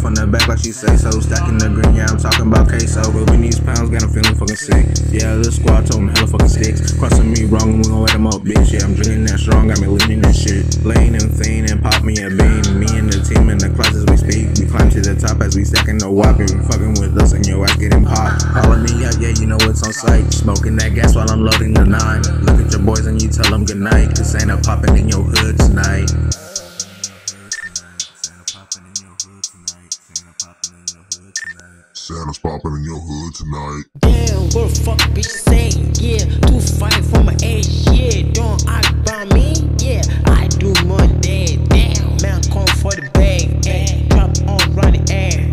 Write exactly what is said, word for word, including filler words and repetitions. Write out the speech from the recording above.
from the back like she say so. Stacking the green, yeah, I'm talking about queso. Rubbing these pounds, got them feeling fucking sick. Yeah, this squad told them hella fucking sticks. Crossing me wrong, we gon' let them up, bitch. Yeah, I'm drinking that strong, got me leaning that shit. Laying and fiend and pop me a bean. Me and the team in the class as we speak. We climb to the top as we stacking the wop. You fucking with us and your ass getting popped. Calling me out, yeah, you know it's on sight. Smoking that gas while I'm loading the nine. Look at your boys and you tell them goodnight. This ain't a poppin' in your hood tonight. Santa's poppin' in your hood tonight. Damn, what the fuck bitch saying? Yeah, two fight from my age. Yeah, don't ask about me. Yeah, I do more than damn. Man, come for the bag. Ay, drop on, run the air.